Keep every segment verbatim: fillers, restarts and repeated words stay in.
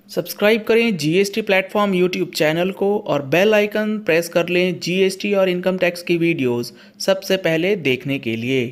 Subscribe करें GST platform YouTube channel को और बेल आइकन प्रेस कर लें जीएसटी और इनकम टैक्स की वीडियोस सबसे पहले देखने के लिए।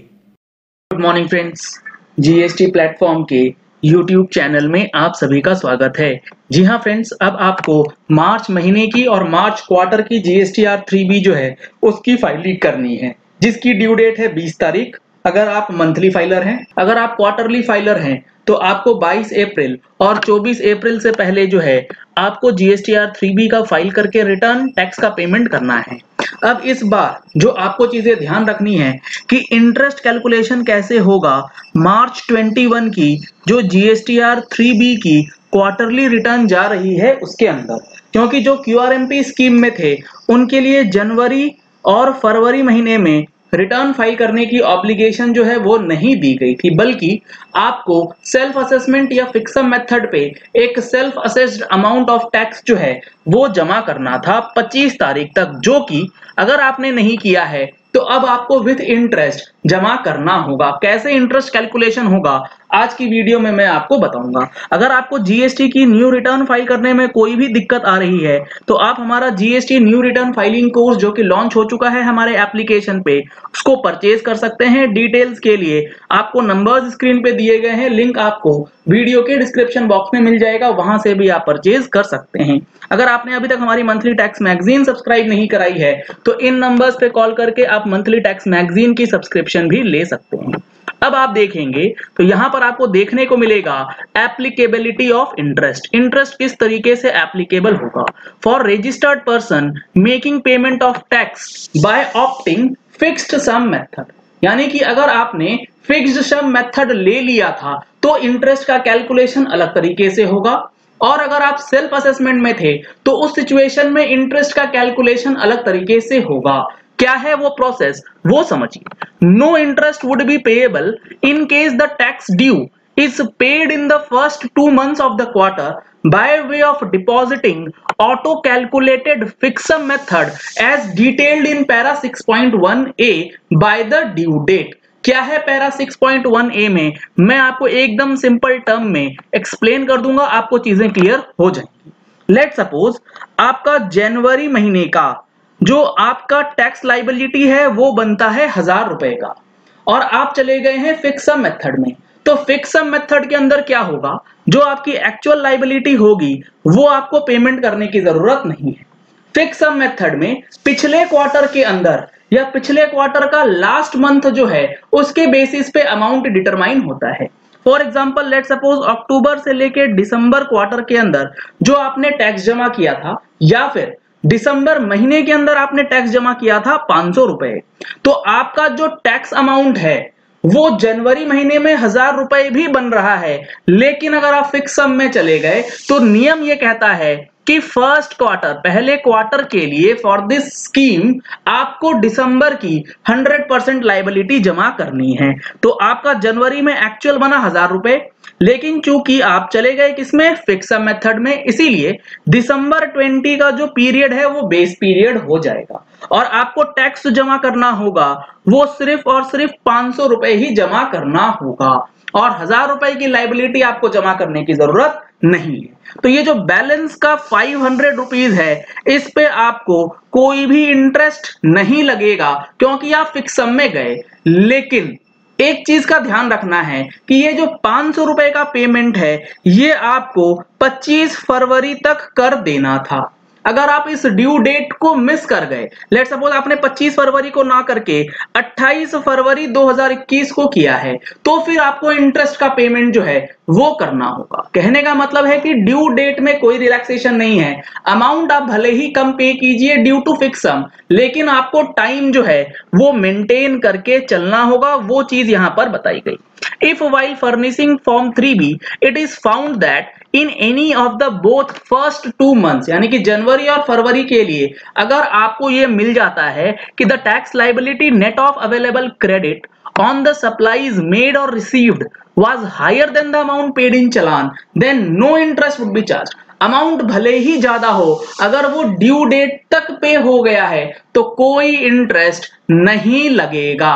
Good morning friends, GST platform के यूट्यूब चैनल में आप सभी का स्वागत है। जी हाँ फ्रेंड्स, अब आपको मार्च महीने की और मार्च क्वार्टर की जीएसटीआर थ्री बी जो है उसकी फाइलिंग करनी है, जिसकी ड्यू डेट है बीस तारीख। अगर आप मंथली फाइलर हैं, अगर आप क्वार्टरली फाइलर हैं तो आपको बाईस अप्रैल और चौबीस अप्रैल से पहले जो है आपको जीएसटीआर थ्री बी का फाइल करके रिटर्न टैक्स का पेमेंट करना है। अब इस बार जो आपको चीजें ध्यान रखनी है कि इंटरेस्ट कैलकुलेशन कैसे होगा मार्च इक्कीस की जो जीएसटीआर थ्री बी की क्वार्टरली रिटर्न जा रही है उसके अंदर, क्योंकि जो क्यूआरएमपी स्कीम में थे उनके लिए जनवरी और फरवरी महीने में रिटर्न फाइल करने की ऑब्लिगेशन जो है वो नहीं दी गई थी, बल्कि आपको सेल्फ असेसमेंट या फिक्सम मेथड पे एक self assessed amount of tax जो है वो जमा करना था पच्चीस तारीख तक, जो कि अगर आपने नहीं किया है तो अब आपको विथ इंटरेस्ट जमा करना होगा। कैसे इंटरेस्ट कैलकुलेशन होगा आज की वीडियो में मैं आपको बताऊंगा। अगर आपको जीएसटी की न्यू रिटर्न फाइल करने में कोई भी दिक्कत आ रही है तो आप हमारा GST new return filing course जो कि लॉन्च हो चुका है हमारे एप्लीकेशन पे, उसको परचेज कर सकते हैं। डिटेल्स के लिए आपको नंबर्स स्क्रीन पे दिए गए हैं, लिंक आपको वीडियो के डिस्क्रिप्शन बॉक्स में मिल जाएगा, वहां से भी आप परचेज कर सकते हैं। अगर आपने अभी तक हमारी मंथली टैक्स मैगजीन सब्सक्राइब नहीं कराई है तो इन नंबर्स पे कॉल करके आप मंथली टैक्स मैगजीन की सब्सक्रिप्शन भी ले सकते हैं। अब आप देखेंगे तो यहां पर आपको देखने को मिलेगा एप्लीकेबिलिटी ऑफ इंटरेस्ट। इंटरेस्ट किस तरीके से एप्लीकेबल होगा for registered person making payment of tax by opting fixed sum method. यानी कि अगर आपने फिक्स्ड सम मेथड ले लिया था तो इंटरेस्ट का कैलकुलेशन अलग तरीके से होगा, और अगर आप सेल्फ असेसमेंट में थे तो उस सिचुएशन में इंटरेस्ट का कैलकुलेशन अलग तरीके से होगा। क्या है वो प्रोसेस, वो समझिए। No interest would be payable in case the tax due is paid in the first two months of the quarter by way of depositing auto calculated fixed method as detailed in para six point one A by the due date। क्या है para six point one A में, मैं आपको एकदम simple term में explain कर दूंगा, आपको चीजें क्लियर हो जाएंगी। लेट सपोज आपका जनवरी महीने का जो आपका टैक्स लाइबिलिटी है वो बनता है हजार रुपए का, और आप चले गए हैं फिक्सम मेथड में। तो फिक्सम मेथड के अंदर क्या होगा, जो आपकी एक्चुअल लाइबिलिटी होगी वो आपको पेमेंट करने की जरूरत नहीं है। फिक्सम मेथड में पिछले क्वार्टर के अंदर या पिछले क्वार्टर का लास्ट मंथ जो है उसके बेसिस पे अमाउंट डिटरमाइन होता है। For example let suppose October से लेके दिसंबर क्वार्टर के अंदर जो आपने टैक्स जमा किया था, या फिर दिसंबर महीने के अंदर आपने टैक्स जमा किया था पांच सौ रुपए, तो आपका जो टैक्स अमाउंट है वो जनवरी महीने में हजार रुपए भी बन रहा है। लेकिन अगर आप फिक्स सम में चले गए तो नियम ये कहता है कि फर्स्ट क्वार्टर, पहले क्वार्टर के लिए फॉर दिस स्कीम आपको दिसंबर की हंड्रेड परसेंट लाइबिलिटी जमा करनी है। तो आपका जनवरी में एक्चुअल बना हजार रुपए, लेकिन चूंकि आप चले गए किसमें, फिक्सम मेथड में, इसीलिए दिसंबर बीस का जो पीरियड है वो बेस पीरियड हो जाएगा और आपको टैक्स जमा करना होगा वो सिर्फ और सिर्फ पांच सौ रुपए ही जमा करना होगा, और हजार रुपए की लाइबिलिटी आपको जमा करने की जरूरत नहीं है। तो ये जो बैलेंस का फाइव हंड्रेड रुपीज है इस पे आपको कोई भी इंटरेस्ट नहीं लगेगा क्योंकि आप फिक्स सम में गए। लेकिन एक चीज का ध्यान रखना है कि ये जो पांच सौ रुपए का पेमेंट है ये आपको पच्चीस फरवरी तक कर देना था। अगर आप इस ड्यू डेट को मिस कर गए, लेट सपोज आपने पच्चीस फरवरी को ना करके अट्ठाईस फरवरी दो हज़ार इक्कीस को किया है, तो फिर आपको इंटरेस्ट का पेमेंट जो है वो करना होगा। कहने का मतलब है कि ड्यू डेट में कोई रिलैक्सेशन नहीं है, अमाउंट आप भले ही कम पे कीजिए ड्यू टू फिक्स सम, लेकिन आपको टाइम जो है वो मेंटेन करके चलना होगा। वो चीज यहां पर बताई गई। If while furnishing Form three B it is found that in any of the both first two months, यानी कि जनवरी और फरवरी के लिए अगर आपको ये मिल जाता है कि the tax liability net of available credit on the supplies made or received was higher than the amount paid in challan, then no interest would be charged। Amount भले ही ज्यादा हो, अगर वो ड्यू डेट तक पे हो गया है तो कोई इंटरेस्ट नहीं लगेगा।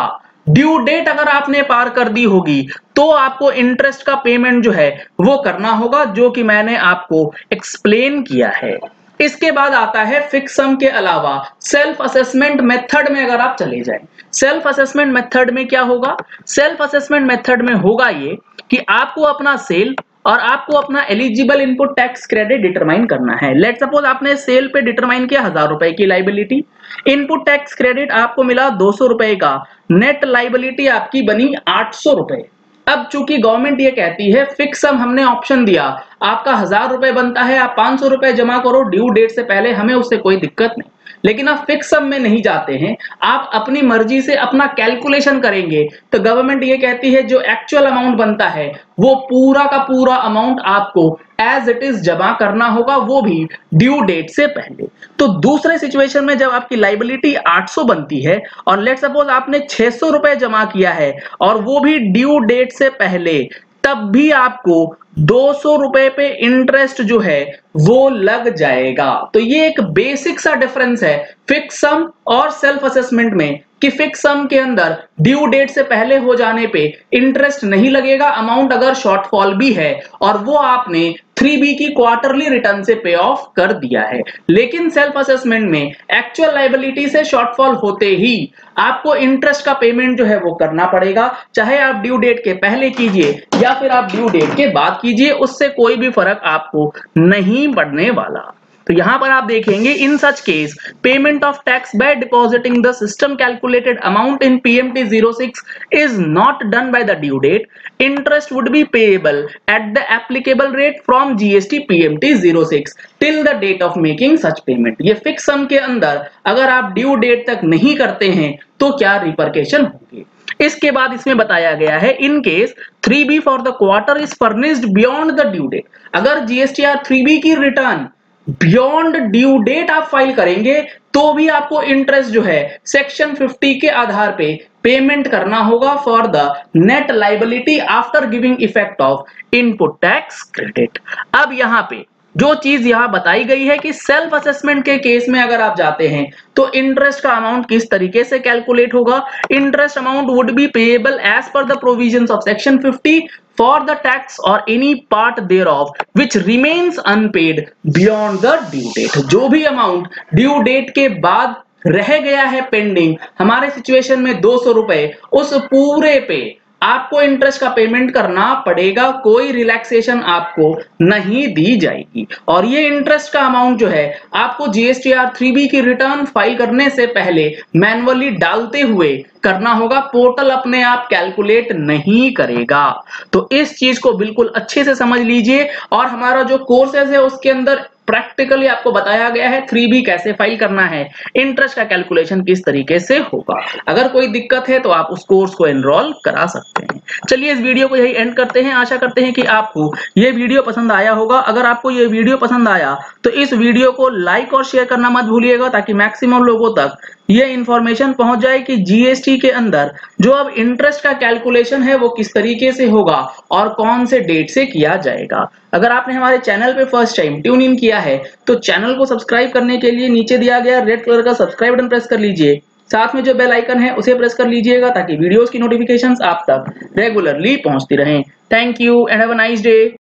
ड्यू डेट अगर आपने पार कर दी होगी तो आपको इंटरेस्ट का पेमेंट जो है वो करना होगा, जो कि मैंने आपको एक्सप्लेन किया है। इसके बाद आता है फिक्स सम के अलावा सेल्फ असेसमेंट मेथड में अगर आप चले जाएं। सेल्फ असेसमेंट मेथड में क्या होगा? सेल्फ असेसमेंट मेथड में होगा ये कि आपको अपना सेल और आपको अपना eligible input tax credit determine करना है। लेट सपोज आपने सेल पे डिटरमाइन किया हजार रुपए की लाइबिलिटी, इनपुट टैक्स क्रेडिट आपको मिला दो सौ रुपए का, नेट लाइबिलिटी आपकी बनी आठ सौ रुपए। अब चूंकि गवर्नमेंट ये कहती है फिक्स सम, हमने ऑप्शन दिया आपका हजार रुपए बनता है, आप पांच सौ रुपए जमा करो ड्यू डेट से पहले, हमें उससे कोई दिक्कत नहीं। लेकिन आप फिक्स सम में नहीं जाते हैं, आप अपनी मर्जी से अपना कैलकुलेशन करेंगे, तो गवर्नमेंट ये कहती है जो एक्चुअल अमाउंट बनता है वो पूरा का पूरा अमाउंट आपको एज इट इज जमा करना होगा, वो भी ड्यू डेट से पहले। तो दूसरे सिचुएशन में जब आपकी लाइबिलिटी आठ सौ बनती है और लेट सपोज आपने छह सौ रुपए जमा किया है और वो भी ड्यू डेट से पहले, तब भी आपको दो सौ रुपए पे इंटरेस्ट जो है वो लग जाएगा। तो ये एक बेसिक सा डिफरेंस है फिक्स सम और सेल्फ असेसमेंट में, कि फिक्स सम के अंदर ड्यू डेट से पहले हो जाने पे इंटरेस्ट नहीं लगेगा, अमाउंट अगर शॉर्टफॉल भी है और वो आपने थ्री बी की क्वार्टरली रिटर्न से पे ऑफ कर दिया है। लेकिन सेल्फ असेसमेंट में एक्चुअल लायबिलिटी से शॉर्टफॉल होते ही आपको इंटरेस्ट का पेमेंट जो है वो करना पड़ेगा, चाहे आप ड्यू डेट के पहले कीजिए या फिर आप ड्यू डेट के बाद कीजिए, उससे कोई भी फर्क आपको नहीं पड़ने वाला। तो यहां पर आप देखेंगे in such case payment of tax by depositing the system calculated amount in PMT zero six is not done by the due date, interest would be payable at the applicable rate from GST PMT zero six till the date of making such payment. ये fix sum के अंदर अगर आप due date तक नहीं करते हैं तो क्या रिपरकेशन होंगे। इसके बाद इसमें बताया गया है in case three B for the quarter is furnished beyond the due date, अगर जीएसटीआर थ्री बी की रिटर्न बियॉन्ड ड्यू डेट आप फाइल करेंगे तो भी आपको इंटरेस्ट जो है सेक्शन फिफ्टी के आधार पे पेमेंट करना होगा for the net liability after giving effect of input tax credit. अब यहां पे जो चीज यहां बताई गई है कि सेल्फ असेसमेंट के केस में अगर आप जाते हैं तो इंटरेस्ट का अमाउंट किस तरीके से कैलकुलेट होगा। Interest amount would be payable as per the provisions of section fifty for the tax or any part thereof which remains unpaid beyond the due date। जो भी अमाउंट ड्यू डेट के बाद रह गया है पेंडिंग, हमारे situation में दो सौ रुपए, उस पूरे पे आपको इंटरेस्ट का पेमेंट करना पड़ेगा, कोई रिलैक्सेशन आपको नहीं दी जाएगी। और ये इंटरेस्ट का अमाउंट जो है आपको जीएसटीआर थ्री बी की रिटर्न फाइल करने से पहले मैन्युअली डालते हुए करना होगा, पोर्टल अपने आप कैलकुलेट नहीं करेगा। तो इस चीज को बिल्कुल अच्छे से समझ लीजिए। और हमारा जो कोर्सेज है उसके अंदर प्रैक्टिकली आपको बताया गया है थ्री बी कैसे फाइल करना है, इंटरेस्ट का कैलकुलेशन किस तरीके से होगा। अगर कोई दिक्कत है तो आप उस कोर्स को एनरोल करा सकते हैं। चलिए इस वीडियो को यही एंड करते हैं। आशा करते हैं कि आपको ये वीडियो पसंद आया होगा। अगर आपको ये वीडियो पसंद आया तो इस वीडियो को लाइक और शेयर करना मत भूलिएगा, ताकि मैक्सिमम लोगों तक ये इंफॉर्मेशन पहुंच जाए कि जीएसटी के अंदर जो अब इंटरेस्ट का कैलकुलेशन है वो किस तरीके से होगा और कौन से डेट से किया जाएगा। अगर आपने हमारे चैनल पे फर्स्ट टाइम ट्यून इन किया है तो चैनल को सब्सक्राइब करने के लिए नीचे दिया गया रेड कलर का सब्सक्राइब बटन प्रेस कर लीजिए, साथ में जो बेल आइकन है उसे प्रेस कर लीजिएगा ताकि वीडियोस की नोटिफिकेशंस आप तक रेगुलरली पहुंचती रहें। Thank you and have a nice day.